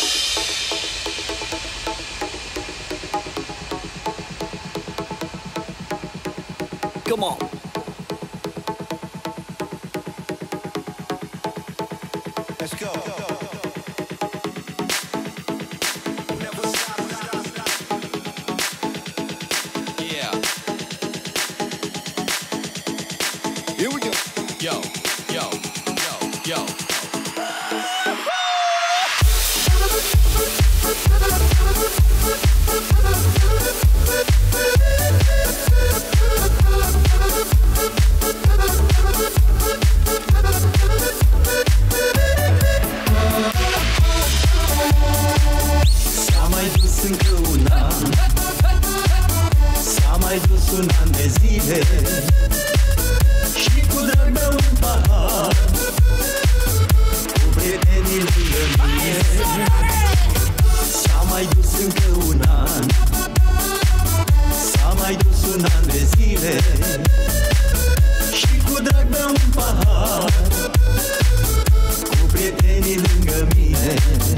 Come on. Let's go. Yeah. Here we go. Yo, yo, yo, yo. S-a mai dus încă un an, s-a mai dus un an de zile, și cu drag meu un pahar, cu prietenii lângă mine. S-a mai dus încă un an, s-a mai dus un an de zile, și cu drag meu un pahar, cu prietenii lângă mine.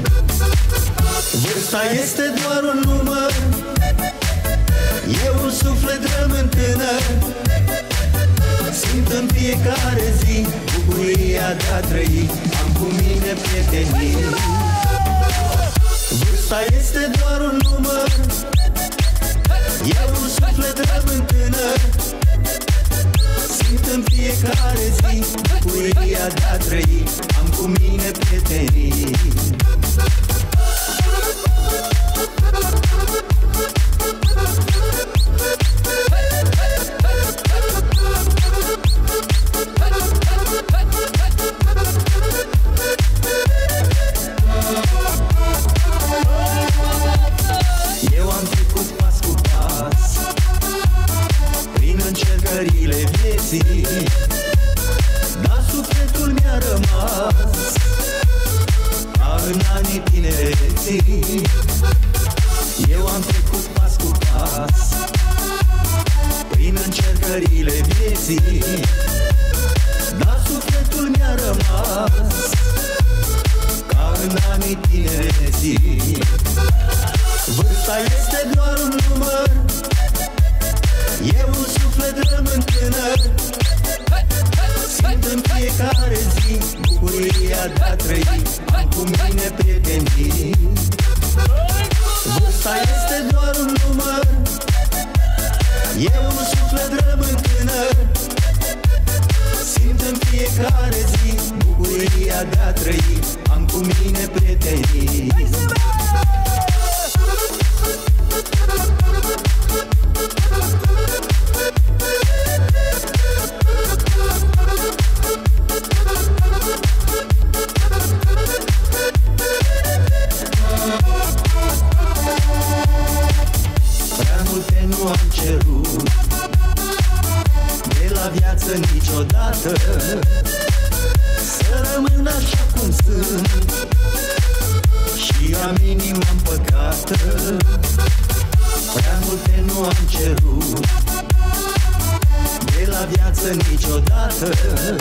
Vârsta este doar un număr, e un suflet rămân tânăr. Simt în fiecare zi bucuria de a trăi, am cu mine prietenii. Vârsta este doar un număr, e un suflet rămân tânăr. Simt în fiecare zi bucuria de a trăi, am cu mine prietenii. Eu am trecut pas cu pas prin încercările vieții, dar sufletul mi-a rămas ca în anii tinereții. Eu am trecut pas cu pas prin încercările vieții, dar sufletul mi-a rămas ca în anii tinereții. Vârsta este doar un număr, e un suflet rămân tânăr. Simt în fiecare zi bucuria de a trăi, am cu mine prietenii. Vârsta este doar un număr, e un suflet rămân tânăr. Simt în fiecare zi bucuria de a trăi, am cu mine prietenii. Prea multe nu am cerut de la viață niciodată, să rămân așa cum sunt și am inima-n păcată. Prea multe nu am cerut de la viață niciodată,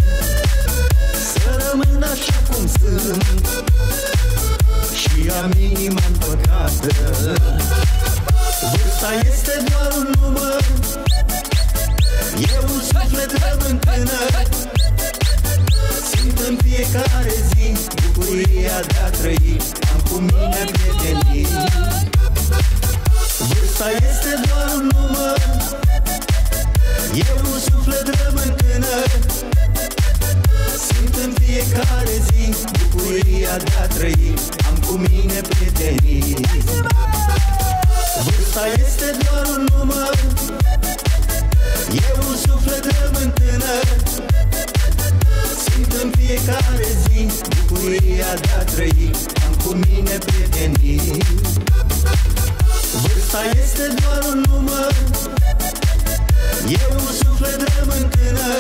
să rămân așa cum sunt și am inima-n păcată. Vârsta este doar un număr, e un suflet rămân tânăr. Simt în fiecare zi bucuria de a trăi, am cu mine prietenii. Vârsta este doar un număr, e un suflet rămân tânăr. Simt în fiecare zi bucuria de a trăi, am cu mine prietenii. Vârsta este doar un număr, e un suflet rămân tânăr. Simt în fiecare zi bucuria de a trăi, am cu mine prietenii. Vârsta este doar un număr, e un suflet rămân tânăr.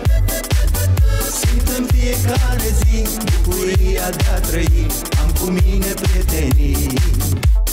Simt în fiecare zi bucuria de a trăi, am cu mine prietenii.